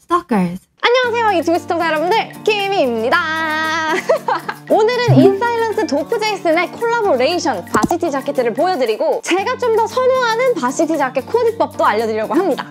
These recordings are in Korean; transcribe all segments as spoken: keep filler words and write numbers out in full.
Stalkers. 안녕하세요 유튜브 시청자 여러분들, 키미입니다. 오늘은 인사일런스 도프제이슨의 콜라보레이션 바시티 자켓을 보여드리고 제가 좀 더 선호하는 바시티 자켓 코디법도 알려드리려고 합니다.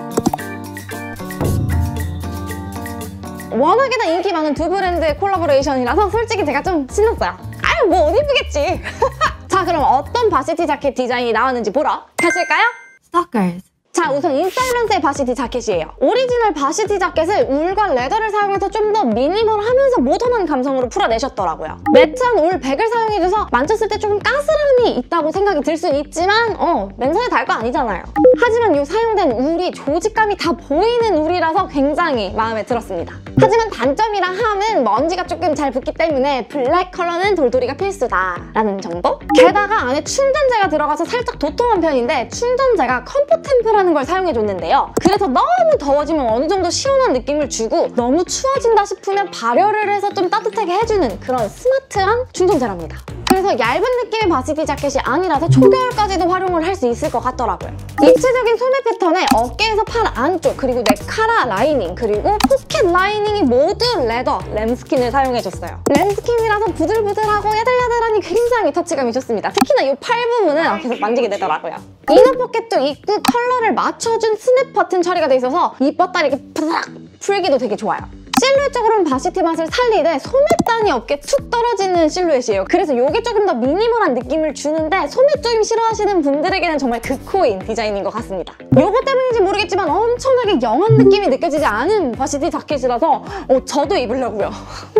워낙에나 인기 많은 두 브랜드의 콜라보레이션이라서 솔직히 제가 좀 신났어요. 아유 뭐 옷 이쁘겠지. 자, 그럼 어떤 바시티 자켓 디자인이 나왔는지 보러 가실까요? Stalkers. 자, 우선 인사일런스의 바시티 자켓이에요. 오리지널 바시티 자켓을 울과 레더를 사용해서 좀 더 미니멀하면서 모던한 감성으로 풀어내셨더라고요. 매트한 울 백을 사용해줘서 만졌을 때 조금 까스함이 있다고 생각이 들 수는 있지만 어, 맨손에 달 거 아니잖아요. 하지만 이 사용된 울이 조직감이 다 보이는 울이라서 굉장히 마음에 들었습니다. 하지만 단점이라 함은 먼지가 조금 잘 붙기 때문에 블랙 컬러는 돌돌이가 필수다라는 정도? 게다가 안에 충전재가 들어가서 살짝 도톰한 편인데 충전재가 컴포템프라는 걸 사용해줬는데요. 그래서 너무 더워지면 어느 정도 시원한 느낌을 주고 너무 추워진다 싶으면 발열을 해서 좀 따뜻하게 해주는 그런 스마트한 충전재랍니다. 그래서 얇은 느낌의 바시티 자켓이 아니라서 초겨울까지도 활용을 할 수 있을 것 같더라고요. 입체적인 소매 패턴에 어깨에서 팔 안쪽, 그리고 넥카라 라이닝, 그리고 포켓 라이닝이 모두 레더, 램스킨을 사용해줬어요. 램스킨이라서 부들부들하고 야들야들하니 굉장히 터치감이 좋습니다. 특히나 이 팔 부분은 계속 만지게 되더라고요. 이너 포켓도 있고 컬러를 맞춰준 스냅 버튼 처리가 돼 있어서 이뻤다 이렇게 푸닥 풀기도 되게 좋아요. 실루엣적으로는 바시티 맛을 살리되 소매단이 어깨에 툭 떨어지는 실루엣이에요. 그래서 이게 조금 더 미니멀한 느낌을 주는데 소매 조임 싫어하시는 분들에게는 정말 극호인 디자인인 것 같습니다. 이거 때문인지 모르겠지만 엄청나게 영한 느낌이 느껴지지 않은 바시티 자켓이라서 어, 저도 입으려고요.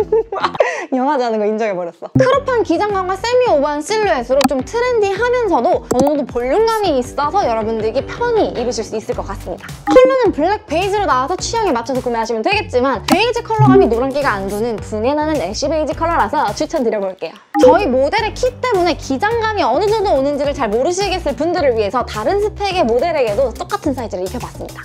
영하지 않은 거 인정해버렸어. 크롭한 기장감과 세미 오버한 실루엣으로 좀 트렌디하면서도 어느 정도 볼륨감이 있어서 여러분들이 편히 입으실 수 있을 것 같습니다. 컬러는 블랙 베이지로 나와서 취향에 맞춰서 구매하시면 되겠지만 베이지 컬러감이 노란기가 안 도는 분해 나는 애쉬 베이지 컬러라서 추천드려볼게요. 저희 모델의 키 때문에 기장감이 어느 정도 오는지를 잘 모르시겠을 분들을 위해서 다른 스펙의 모델에게도 똑같은 사이즈를 입혀봤습니다.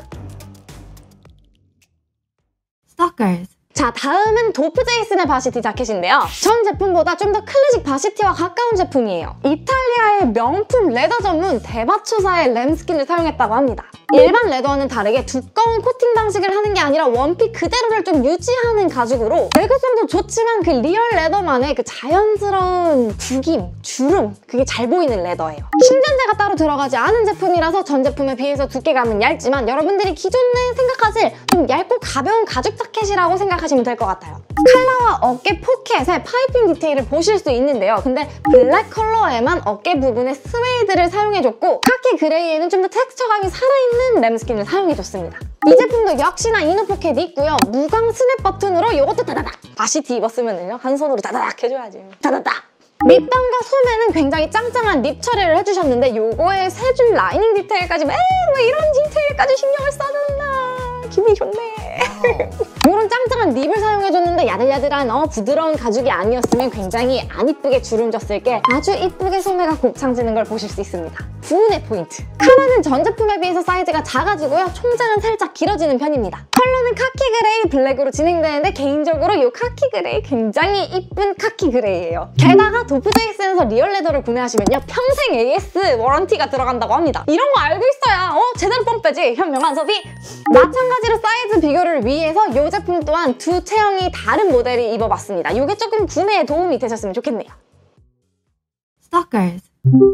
Stalkers. 자, 다음은 도프제이슨의 바시티 자켓인데요. 전 제품보다 좀 더 클래식 바시티와 가까운 제품이에요. 이탈리아의 명품 레더 전문 대마초사의 램스킨을 사용했다고 합니다. 일반 레더와는 다르게 두꺼운 코팅 방식을 하는 게 아니라 원핏 그대로를 좀 유지하는 가죽으로 내구성도 좋지만 그 리얼 레더만의 그 자연스러운 구김, 주름, 그게 잘 보이는 레더예요. 충전재가 따로 들어가지 않은 제품이라서 전 제품에 비해서 두께감은 얇지만 여러분들이 기존에 생각하실 좀 얇고 가벼운 가죽 자켓이라고 생각하시면 될 것 같아요. 칼라와 어깨 포켓에 파이핑 디테일을 보실 수 있는데요. 근데 블랙 컬러에만 어깨 부분에 스웨이드를 사용해줬고 카키 그레이에는 좀 더 텍스처감이 살아있는 램스킨을 사용해줬습니다. 이 제품도 역시나 이너 포켓이 있고요. 무광 스냅 버튼으로 이것도 다다닥! 바시티 입었으면요 한 손으로 다다닥 해줘야지. 다다닥! 밑단과 소매는 굉장히 짱짱한 립 처리를 해주셨는데 요거에 세 줄 라이닝 디테일까지 왜, 왜 이런 디테일까지 신경을 써줬나. 기분이 좋네. 이런 짱짱한 립을 사용해줬는데 야들야들한 어, 부드러운 가죽이 아니었으면 굉장히 안 이쁘게 주름졌을 게 아주 이쁘게 소매가 곱창지는 걸 보실 수 있습니다. 부분의 포인트. 카라는 전 제품에 비해서 사이즈가 작아지고요. 총장은 살짝 길어지는 편입니다. 컬러는 카키 그레이, 블랙으로 진행되는데 개인적으로 이 카키 그레이 굉장히 이쁜 카키 그레이예요. 게다가 도프제이슨에서 리얼 레더를 구매하시면요 평생 에이에스 워런티가 들어간다고 합니다. 이런 거 알고 있어야 어 제대로 뻔빼지. 현명한 소비! 마찬가지로 사이즈 비교를 위해서 이 제품 또한 두 체형이 다른 모델이 입어봤습니다. 이게 조금 구매에 도움이 되셨으면 좋겠네요. Stalkers.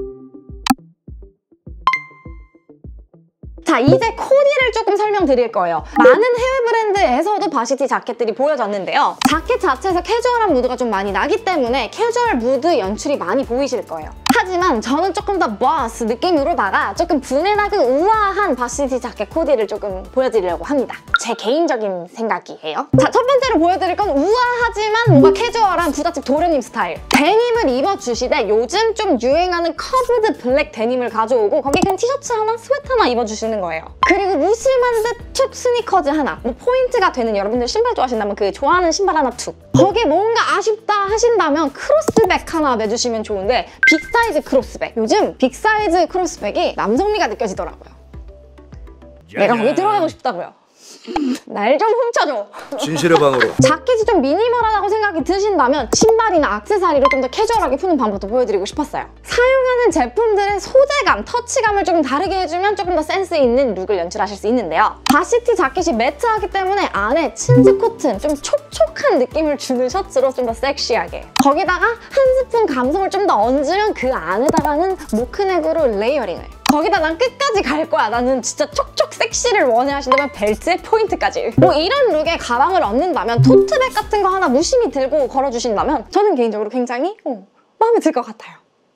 자, 이제 코디를 조금 설명드릴 거예요. 많은 해외 브랜드에서도 바시티 자켓들이 보여졌는데요. 자켓 자체에서 캐주얼한 무드가 좀 많이 나기 때문에 캐주얼 무드 연출이 많이 보이실 거예요. 하지만 저는 조금 더 보스 느낌으로다가 조금 분해나고 우아한 바시티 자켓 코디를 조금 보여드리려고 합니다. 제 개인적인 생각이에요. 자, 첫 번째로 보여드릴 건 우아하지만 뭔가 캐주얼한 부잣집 도련님 스타일. 데님을 입어주시되 요즘 좀 유행하는 커브드 블랙 데님을 가져오고 거기 그냥 티셔츠 하나, 스웨터 하나 입어주시는 거예요. 그리고 무심한 듯 툭 스니커즈 하나. 뭐 포인트가 되는 여러분들 신발 좋아하신다면 그 좋아하는 신발 하나 툭. 거기에 뭔가 아쉽다 하신다면 크로스백 하나 매주시면 좋은데 빅사이즈 크로스백. 요즘 빅사이즈 크로스백이 남성미가 느껴지더라고요. 내가 거기 들어가고 싶다고요. 날 좀 훔쳐줘. 진실의 방으로. 자켓이 좀 미니멀하다고 생각이 드신다면 신발이나 액세서리로 좀 더 캐주얼하게 푸는 방법도 보여드리고 싶었어요. 사용하는 제품들의 소재감, 터치감을 조금 다르게 해주면 조금 더 센스 있는 룩을 연출하실 수 있는데요. 바시티 자켓이 매트하기 때문에 안에 친즈 코튼, 좀 촉촉한 느낌을 주는 셔츠로 좀 더 섹시하게. 거기다가 한 스푼 감성을 좀 더 얹으면 그 안에다가는 모크넥으로 레이어링을. 거기다 난 끝까지 갈 거야. 나는 진짜 촉촉 섹시를 원해 하신다면 벨트에 포인트까지. 뭐 이런 룩에 가방을 얻는다면 토트백 같은 거 하나 무심히 들고 걸어주신다면 저는 개인적으로 굉장히 어, 마음에 들 것 같아요.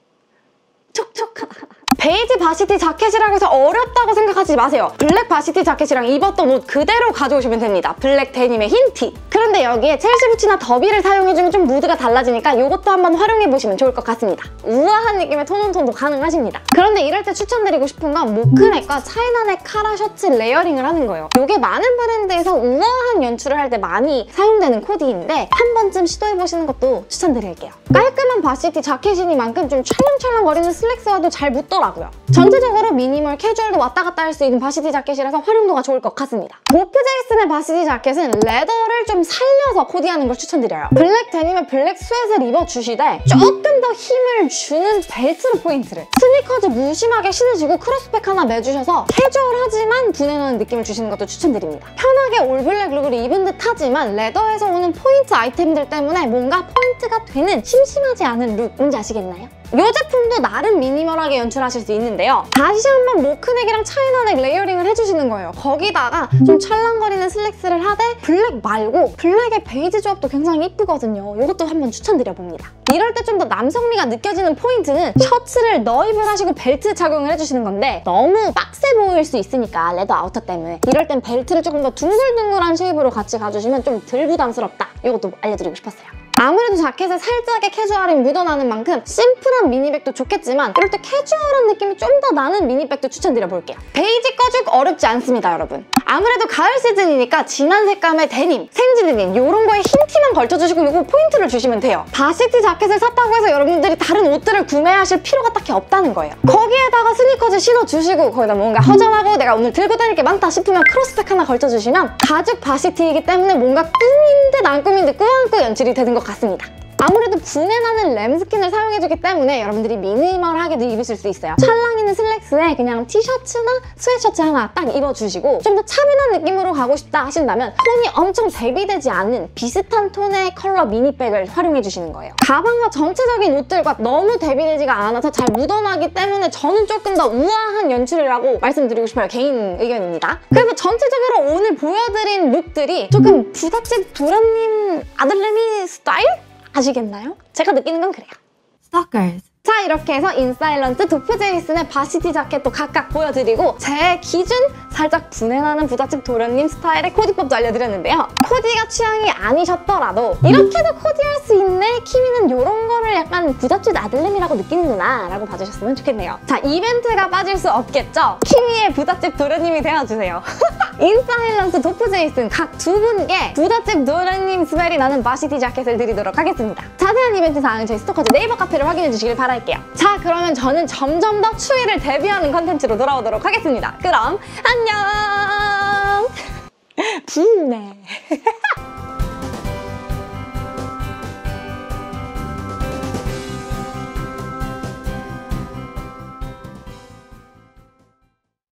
촉촉하다. 베이지 바시티 자켓이라고 해서 어렵다고 생각하지 마세요. 블랙 바시티 자켓이랑 입었던 옷 그대로 가져오시면 됩니다. 블랙 데님의 흰 티. 그런데 여기에 첼시 부츠나 더비를 사용해주면 좀 무드가 달라지니까 이것도 한번 활용해보시면 좋을 것 같습니다. 우아한 느낌의 톤온톤도 가능하십니다. 그런데 이럴 때 추천드리고 싶은 건 모크넥과 차이나넥 카라 셔츠 레이어링을 하는 거예요. 이게 많은 브랜드에서 우아한 연출을 할 때 많이 사용되는 코디인데 한 번쯤 시도해보시는 것도 추천드릴게요. 깔끔한 바시티 자켓이니만큼 좀 찰랑찰랑거리는 슬랙스와도 잘 묻더라고요. 전체적으로 미니멀, 캐주얼도 왔다 갔다 할 수 있는 바시티 자켓이라서 활용도가 좋을 것 같습니다. 도프 제이슨의 바시티 자켓은 레더를 좀 살려서 코디하는 걸 추천드려요. 블랙 데님에 블랙 스웨트를 입어주시되 조금 더 힘을 주는 벨트로 포인트를. 스니커즈 무심하게 신으시고 크로스백 하나 매주셔서 캐주얼하지만 분해나는 느낌을 주시는 것도 추천드립니다. 편하게 올블랙 룩을 입은 듯 하지만 레더에서 오는 포인트 아이템들 때문에 뭔가 포인트가 되는 심심하지 않은 룩, 뭔지 아시겠나요? 이 제품도 나름 미니멀하게 연출하실 수 있는데요. 다시 한번 모크넥이랑 차이나넥 레이어링을 해주시는 거예요. 거기다가 좀 찰랑거리는 슬랙스를 하되 블랙 말고 블랙의 베이지 조합도 굉장히 이쁘거든요. 이것도 한번 추천드려봅니다. 이럴 때 좀 더 남성미가 느껴지는 포인트는 셔츠를 너입을 하시고 벨트 착용을 해주시는 건데 너무 빡세 보일 수 있으니까 레더 아우터 때문에 이럴 땐 벨트를 조금 더 둥글둥글한 쉐입으로 같이 가주시면 좀 덜 부담스럽다. 이것도 알려드리고 싶었어요. 아무래도 자켓에 살짝의 캐주얼이 묻어나는 만큼 심플한 미니백도 좋겠지만 이럴 때 캐주얼한 느낌이 좀 더 나는 미니백도 추천드려볼게요. 베이지 꺼죽 어렵지 않습니다, 여러분. 아무래도 가을 시즌이니까 진한 색감의 데님, 생지 데님 이런 거에 흰 티만 걸쳐주시고 이거 포인트를 주시면 돼요. 바시티 자켓을 샀다고 해서 여러분들이 다른 옷들을 구매하실 필요가 딱히 없다는 거예요. 거기에다가 스니커즈 신어주시고 거기다 뭔가 허전하고 내가 오늘 들고 다닐 게 많다 싶으면 크로스백 하나 걸쳐주시면 가죽 바시티이기 때문에 뭔가 꾸민 듯 안 꾸민 듯 꾸안꾸 연출이 되는 것 같습니다. 아무래도 분해나는 램스킨을 사용해주기 때문에 여러분들이 미니멀하게도 입으실 수 있어요. 찰랑 있는 슬랙스에 그냥 티셔츠나 스웨트셔츠 하나 딱 입어주시고 좀 더 차분한 느낌으로 가고 싶다 하신다면 톤이 엄청 대비되지 않는 비슷한 톤의 컬러 미니백을 활용해주시는 거예요. 가방과 전체적인 옷들과 너무 대비되지가 않아서 잘 묻어나기 때문에 저는 조금 더 우아한 연출이라고 말씀드리고 싶어요. 개인 의견입니다. 그래서 전체적으로 오늘 보여드린 룩들이 조금 부잣집 도련님 아들내미 스타일? 아시겠나요? 제가 느끼는 건 그래요. Stalkers. 자, 이렇게 해서 인사일런트 도프 제이슨의 바시티 자켓도 각각 보여드리고 제 기준 살짝 분해나는 부잣집 도련님 스타일의 코디법도 알려드렸는데요. 코디가 취향이 아니셨더라도 이렇게도 코디할 수 있네? 키미는 이런 거를 약간 부잣집 아들내미라고 느끼는구나 라고 봐주셨으면 좋겠네요. 자, 이벤트가 빠질 수 없겠죠? 키미의 부잣집 도련님이 되어주세요. 인사일런트 도프 제이슨 각 두 분께 부잣집 도련님 스멜이 나는 바시티 자켓을 드리도록 하겠습니다. 자세한 이벤트 사항은 저희 스토커즈 네이버 카페를 확인해 주시길 바랍니다. 자, 그러면 저는 점점 더 추위를 대비하는 컨텐츠로 돌아오도록 하겠습니다. 그럼 안녕! 부네.